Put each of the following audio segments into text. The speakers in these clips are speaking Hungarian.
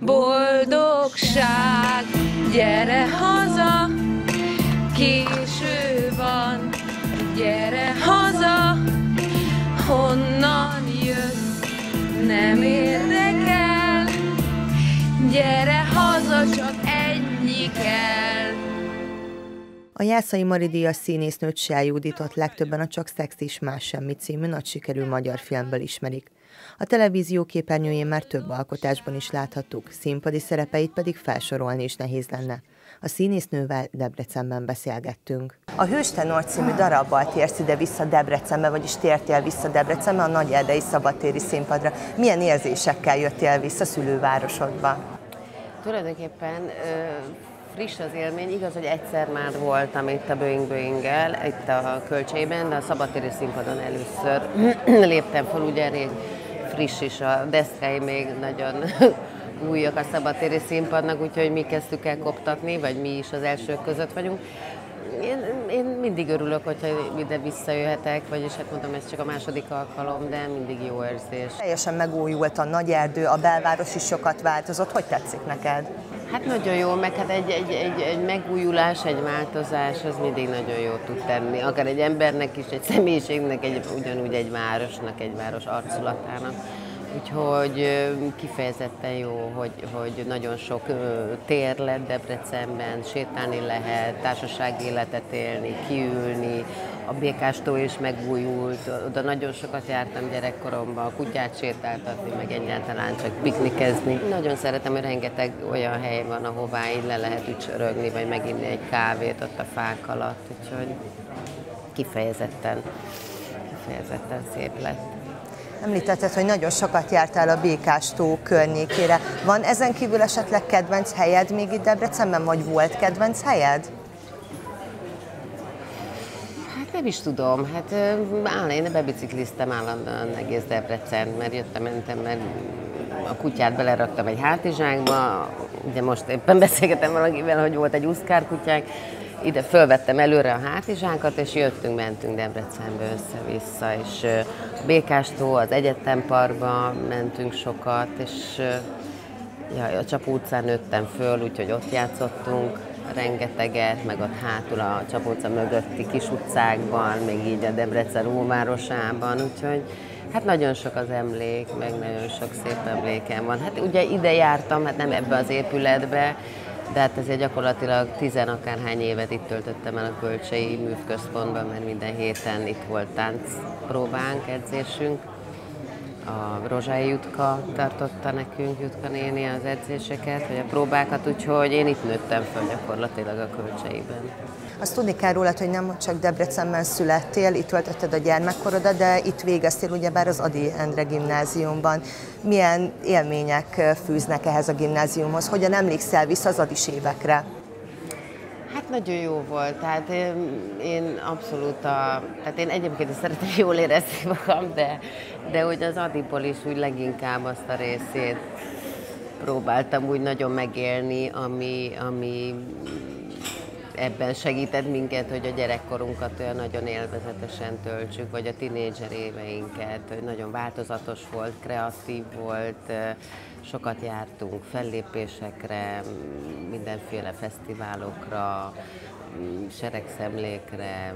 boldogság, gyere haza, késő van, gyere haza, honnan jössz, nem érdekel, gyere haza, csak ennyi kell. A Jászai Mari-díjas színésznőt, Seal Juditot legtöbben a Csak szex is más semmi című nagy sikerű magyar filmből ismerik. A televízió képernyőjén már több alkotásban is láthattuk, színpadi szerepeit pedig felsorolni is nehéz lenne. A színésznővel Debrecenben beszélgettünk. A Hőstenor című darabbal térsz ide-vissza Debrecenbe, vagyis tértél vissza Debrecenbe a Nagyerdei Szabadtéri Színpadra. Milyen érzésekkel jöttél vissza szülővárosodba? Tulajdonképpen friss az élmény, igaz, hogy egyszer már voltam itt a Boeing-Boeing-gel, itt a Kölcseiben, de a Szabadtéri Színpadon először léptem fel, ugye elég friss is a deszkái, még nagyon újak a Szabadtéri Színpadnak, úgyhogy mi kezdtük el koptatni, vagy mi is az elsők között vagyunk. Én mindig örülök, hogyha ide visszajöhetek, vagyis hát mondom, ez csak a második alkalom, de mindig jó érzés. Teljesen megújult a Nagyerdő, a belváros is sokat változott. Hogy tetszik neked? Hát nagyon jó, meg hát egy megújulás, egy változás, az mindig nagyon jót tud tenni. Akár egy embernek is, egy személyiségnek, ugyanúgy egy városnak, egy város arculatának. Úgyhogy kifejezetten jó, hogy nagyon sok tér lett Debrecenben, sétálni lehet, társasági életet élni, kiülni, a Békástó is megújult, oda nagyon sokat jártam gyerekkoromban, kutyát sétáltatni, meg egyáltalán csak piknikezni. Nagyon szeretem, hogy rengeteg olyan hely van, ahová így le lehet ücsörögni, vagy meginni egy kávét ott a fák alatt, úgyhogy kifejezetten szép lett. Említetted, hogy nagyon sokat jártál a Békástó környékére. Van ezen kívül esetleg kedvenc helyed még itt Debrecenben, vagy volt kedvenc helyed? Hát nem is tudom. Hát én bebicikliztem állandóan egész Debrecen, mert mentem, mert a kutyát beleraktam egy hátizsákba. Ugye most éppen beszélgetem valakivel, hogy volt egy uszkárkutyánk. Ide fölvettem előre a hátizsákat, és mentünk Debrecenbe össze-vissza, és a Békástó, az Egyetemparkba mentünk sokat, és a Csapó utcán nőttem föl, úgyhogy ott játszottunk rengeteget, meg ott hátul a Csapó utca mögötti kis utcákban, még így a Debrecen óvárosában, úgyhogy hát nagyon sok az emlék, meg nagyon sok szép emlékem van. Hát ugye ide jártam, hát nem ebbe az épületbe, de hát ezért gyakorlatilag 10 akárhány évet itt töltöttem el a Kölcsei Művközpontban, mert minden héten itt volt táncpróbánk, edzésünk. A Rozsai Jutka tartotta nekünk, Jutka néni az edzéseket, vagy a próbákat, úgyhogy én itt nőttem föl gyakorlatilag a Kölcseiben. Azt tudni kell rólad, hogy nem csak Debrecenben születtél, itt töltötted a gyermekkorodat, de itt végeztél ugyebár az Ady Endre gimnáziumban. Milyen élmények fűznek ehhez a gimnáziumhoz? Hogyan emlékszel vissza az adis évekre? Hát nagyon jó volt, tehát én abszolút tehát én egyébként is szeretem jól érezni magam, de hogy az Adyból is úgy leginkább azt a részét próbáltam úgy nagyon megélni, ami ebben segített minket, hogy a gyerekkorunkat olyan nagyon élvezetesen töltsük, vagy a tinédzser éveinket, hogy nagyon változatos volt, kreatív volt, sokat jártunk fellépésekre, mindenféle fesztiválokra, seregszemlékre,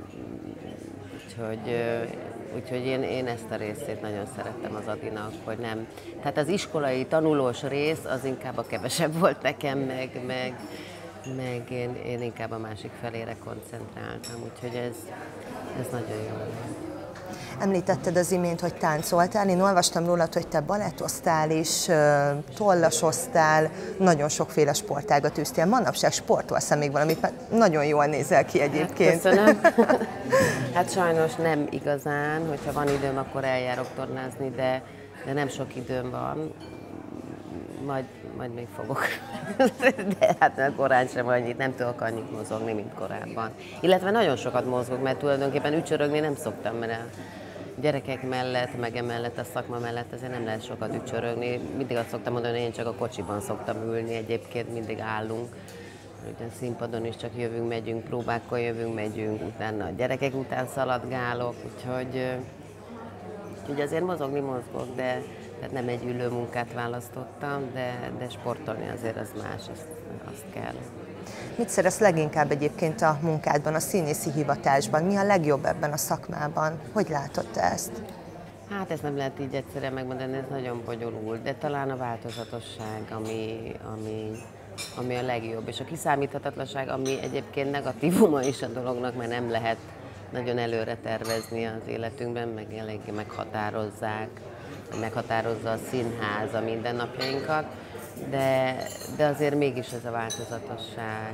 úgyhogy én ezt a részét nagyon szerettem az Adynak, hogy nem. Tehát az iskolai tanulós rész az inkább a kevesebb volt nekem, meg én inkább a másik felére koncentráltam, úgyhogy ez nagyon jó. Említetted az imént, hogy táncoltál. Én olvastam rólad, hogy te balettoztál és tollasoztál, nagyon sokféle sportágat űztél. Manapság sportolsz még valamit, mert nagyon jól nézel ki egyébként. Hát köszönöm. Hát sajnos nem igazán, hogyha van időm, akkor eljárok tornázni, de nem sok időm van. Majd még fogok. De hát korán sem annyit, nem tudok annyit mozogni, mint korábban. Illetve nagyon sokat mozgok, mert tulajdonképpen ücsörögni nem szoktam, mert a gyerekek mellett, meg emellett a szakma mellett azért nem lehet sokat ücsörögni. Mindig azt szoktam mondani, hogy én csak a kocsiban szoktam ülni, egyébként mindig állunk. Ugye a színpadon is csak jövünk, megyünk, próbákkal jövünk, megyünk, utána a gyerekek után szaladgálok, úgyhogy azért mozogni mozgok, Tehát nem egy ülő munkát választottam, de sportolni azért az más, azt kell. Mit szeretsz leginkább egyébként a munkádban, a színészi hivatásban? Mi a legjobb ebben a szakmában? Hogy látod te ezt? Hát ezt nem lehet így egyszerűen megmondani, ez nagyon bonyolult, de talán a változatosság, ami a legjobb, és a kiszámíthatatlanság, ami egyébként negatívuma is a dolognak, mert nem lehet nagyon előre tervezni az életünkben, meg eléggé meghatározza a színház a mindennapjainkat, de azért mégis ez a változatosság,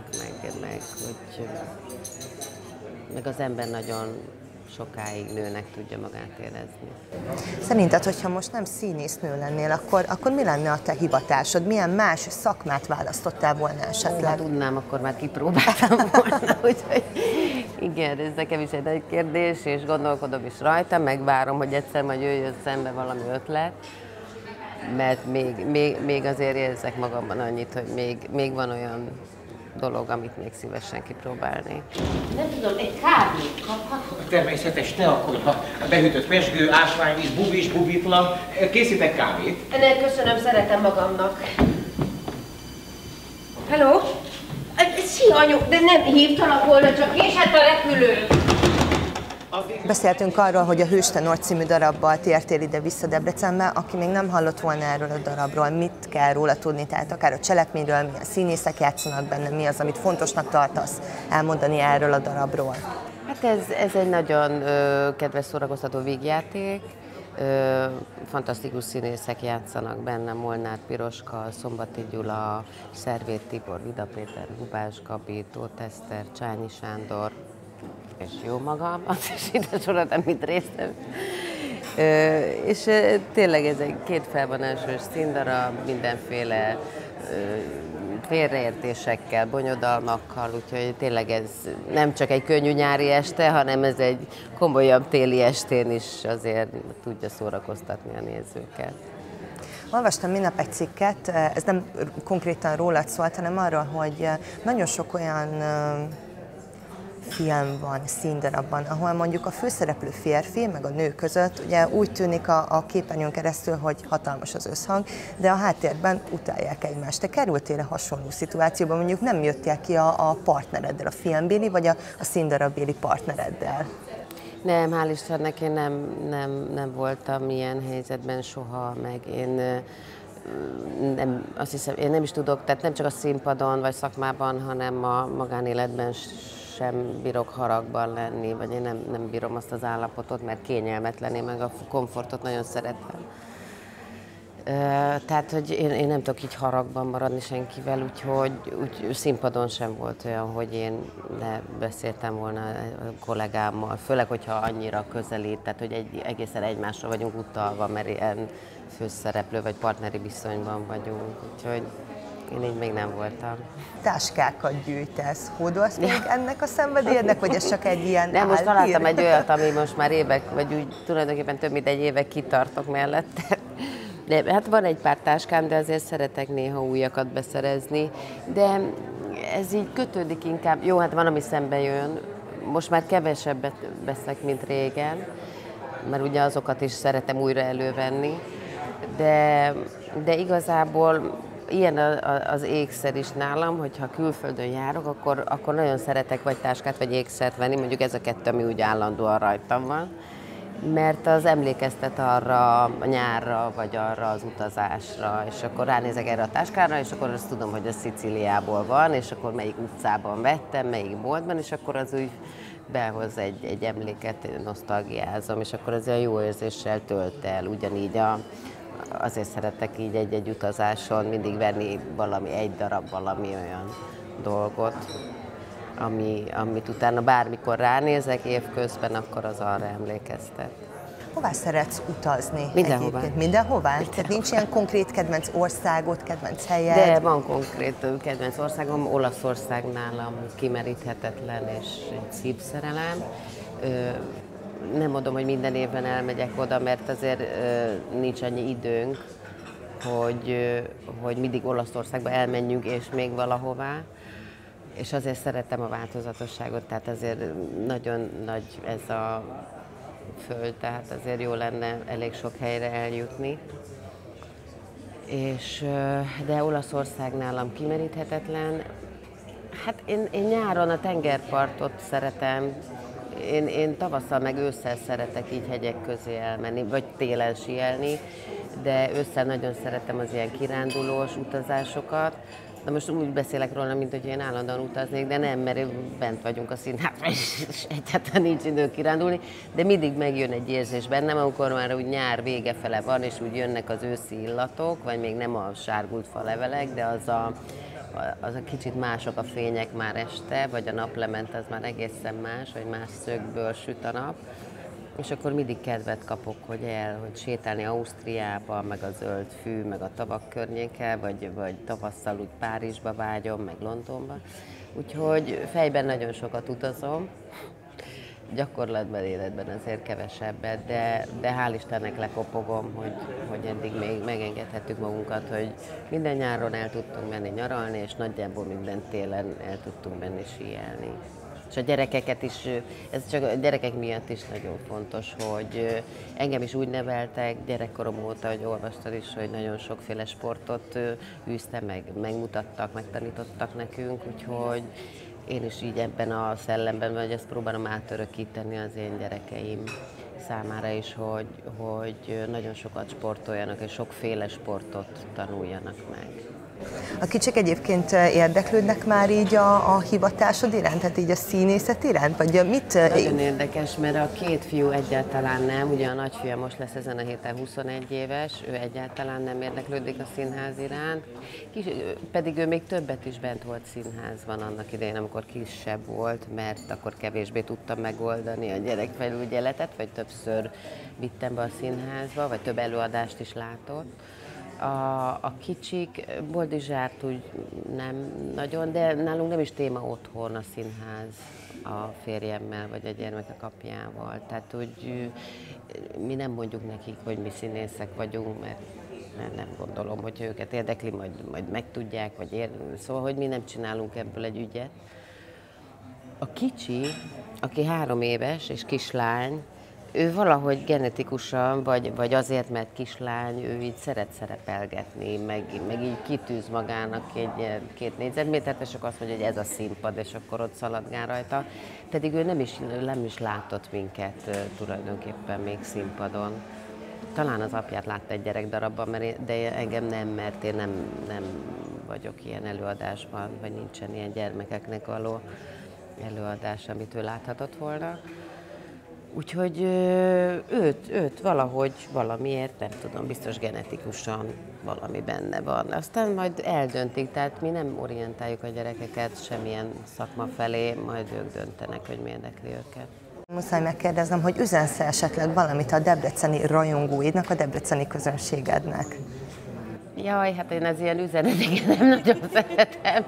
meg az ember nagyon sokáig nőnek tudja magát érezni. Szerinted, hogyha most nem színésznő lennél, akkor mi lenne a te hivatásod? Milyen más szakmát választottál volna esetleg? Ha tudnám, akkor már kipróbáltam volna, úgyhogy igen, ez nekem is egy nagy kérdés, és gondolkodom is rajta, megvárom, hogy egyszer majd jöjjön szembe valami ötlet, mert még azért érzek magamban annyit, hogy még van olyan dolog, amit még szívesen kipróbálnék. Nem tudom, egy kávét kaphatok? Természetes, ne aggódj, behűtött pezsgő, ásványvíz, bubis, bubitlan. Készítek kávét. Ne, köszönöm, szeretem magamnak. Hello? Szia, anyu, de nem hívtalak volna, csak késett a repülő. Beszéltünk arról, hogy a Hőstenor című darabbal tértél ide-vissza Debrecenbe. Aki még nem hallott volna erről a darabról, mit kell róla tudni, tehát akár a cselekményről, milyen színészek játszanak benne, mi az, amit fontosnak tartasz elmondani erről a darabról? Hát ez egy nagyon kedves, szórakoztató vígjáték. Fantasztikus színészek játszanak benne, Molnár Piroska, Szombati Gyula, Szervét Tibor, Vida Péter, Gubás Gabi, Tóth Eszter, Csányi Sándor, és jó magam, az is ide soroltam, mint résztem. És tényleg ez egy két felvonásos színdarab, mindenféle félreértésekkel, bonyodalmakkal, úgyhogy tényleg ez nem csak egy könnyű nyári este, hanem ez egy komolyabb téli estén is azért tudja szórakoztatni a nézőket. Olvastam minap egy cikket, ez nem konkrétan rólad szólt, hanem arról, hogy nagyon sok olyan film van, színdarabban, ahol mondjuk a főszereplő férfi, meg a nő között ugye úgy tűnik a képernyőn keresztül, hogy hatalmas az összhang, de a háttérben utálják egymást. Te kerültél hasonló szituációban, mondjuk nem jöttél ki a partnereddel, a filmbéli vagy a színdarabbéli partnereddel? Nem, hál' Istennek én nem voltam ilyen helyzetben soha, meg azt hiszem, én nem is tudok, tehát nem csak a színpadon vagy szakmában, hanem a magánéletben sem bírok haragban lenni, vagy én nem bírom azt az állapotot, mert kényelmetlen, én meg a komfortot nagyon szeretem. Tehát, hogy én nem tudok így haragban maradni senkivel, úgyhogy színpadon sem volt olyan, hogy én beszéltem volna a kollégámmal, főleg, hogyha annyira közelít, tehát, hogy egészen egymásra vagyunk utalva, mert ilyen főszereplő vagy partneri viszonyban vagyunk, úgyhogy én így még nem voltam. Táskákat gyűjtesz, hódolsz még ennek a szenvedélyednek, vagy ez csak egy ilyen Nem, most találtam egy olyat, ami most már évek, vagy úgy tulajdonképpen több mint egy éve kitartok mellette. De hát van egy pár táskám, de azért szeretek néha újakat beszerezni, de ez így kötődik inkább. Jó, hát van, ami szembe jön. Most már kevesebbet veszek, mint régen, mert ugye azokat is szeretem újra elővenni, de igazából ilyen az ékszer is nálam, hogyha külföldön járok, akkor nagyon szeretek vagy táskát, vagy ékszert venni, mondjuk ez a kettő, ami úgy állandóan rajtam van, mert az emlékeztet arra a nyárra, vagy arra az utazásra, és akkor ránézek erre a táskára, és akkor azt tudom, hogy ez Szicíliából van, és akkor melyik utcában vettem, melyik boltban, és akkor az úgy behoz egy emléket, nosztalgiázom, és akkor az olyan jó érzéssel tölt el, ugyanígy azért szeretek így egy utazáson mindig venni egy darab valami olyan dolgot, amit utána bármikor ránézek évközben, akkor az arra emlékeztet. Hová szeretsz utazni? Mindenhová. Mindenhová? Tehát nincs ilyen konkrét kedvenc országot, kedvenc helyed? De van konkrét kedvenc országom, Olaszország nálam kimeríthetetlen és egy szívszerelem. Nem mondom, hogy minden évben elmegyek oda, mert azért nincs annyi időnk, hogy mindig Olaszországba elmenjünk és még valahová. És azért szeretem a változatosságot, tehát azért nagyon nagy ez a föld, tehát azért jó lenne elég sok helyre eljutni. de Olaszország nálam kimeríthetetlen. Hát én nyáron a tengerpartot szeretem, én tavasszal meg ősszel szeretek így hegyek közé elmenni, vagy télen síelni, de ősszel nagyon szeretem az ilyen kirándulós utazásokat. De most úgy beszélek róla, mint hogy én állandóan utaznék, de nem, mert bent vagyunk a színházban, és egyáltalán nincs idő kirándulni, de mindig megjön egy érzés bennem, amikor már úgy nyár vége fele van, és úgy jönnek az őszi illatok, vagy még nem a sárgult falevelek, de az a kicsit mások a fények már este, vagy a naplement az már egészen más, vagy más szögből süt a nap. És akkor mindig kedvet kapok, hogy sétálni Ausztriába, meg a zöld fű, meg a tavak környéke, vagy tavasszal úgy Párizsba vágyom, meg Londonba. Úgyhogy fejben nagyon sokat utazom, gyakorlatban, életben azért kevesebbet, de hál' Istennek lekopogom, hogy eddig még megengedhettük magunkat, hogy minden nyáron el tudtunk menni nyaralni, és nagyjából minden télen el tudtunk menni síelni. És a gyerekeket is, ez csak a gyerekek miatt is nagyon fontos, hogy engem is úgy neveltek gyerekkorom óta, hogy olvastad is, hogy nagyon sokféle sportot űztem, megmutattak, megtanítottak nekünk, úgyhogy én is így ebben a szellemben, vagy ezt próbálom átörökíteni az én gyerekeim számára is, hogy nagyon sokat sportoljanak, és sokféle sportot tanuljanak meg. A kicsik egyébként érdeklődnek már így a hivatásod iránt, tehát így a színészet iránt? Vagy mit? Nagyon érdekes, mert a két fiú egyáltalán nem, ugye a nagyfia most lesz ezen a héten 21 éves, ő egyáltalán nem érdeklődik a színház iránt, pedig ő még többet is bent volt színházban annak idején, amikor kisebb volt, mert akkor kevésbé tudtam megoldani a gyerekfelügyeletet, vagy többször vittem be a színházba, vagy több előadást is látott. A kicsik Boldizsárt úgy nem nagyon, de nálunk nem is téma otthon a színház a férjemmel, vagy a gyermekek apjával. Tehát úgy mi nem mondjuk nekik, hogy mi színészek vagyunk, mert nem gondolom, hogy őket érdekli, majd megtudják, szóval, hogy mi nem csinálunk ebből egy ügyet. A kicsi, aki 3 éves és kislány, ő valahogy genetikusan, vagy azért, mert kislány, ő így szeret szerepelgetni, meg így kitűz magának egy 2 négyzetmétert, és akkor azt mondja, hogy ez a színpad, és akkor ott szaladgál rajta. Pedig ő nem is látott minket tulajdonképpen még színpadon. Talán az apját látta egy gyerekdarabban, de engem nem, mert én nem vagyok ilyen előadásban, vagy nincsen ilyen gyermekeknek való előadás, amit ő láthatott volna. Úgyhogy őt valahogy, valamiért, nem tudom, biztos genetikusan valami benne van. Aztán majd eldöntik, tehát mi nem orientáljuk a gyerekeket semmilyen szakma felé, majd ők döntenek, hogy mi érdekli őket. Muszáj megkérdeznem, hogy üzensz esetleg valamit a debreceni rajongóidnak, a debreceni közönségednek? Jaj, hát én az ilyen üzeneteket nem nagyon szeretem,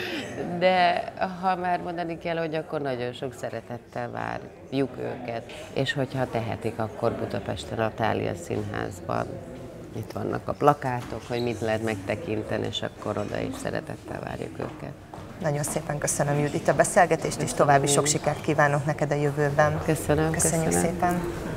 de ha már mondani kell, hogy akkor nagyon sok szeretettel várjuk őket, és hogyha tehetik, akkor Budapesten a Thália Színházban. Itt vannak a plakátok, hogy mit lehet megtekinteni, és akkor oda is szeretettel várjuk őket. Nagyon szépen köszönöm, Judit, a beszélgetést, és további sok sikert kívánok neked a jövőben. Köszönöm. Köszönjük szépen.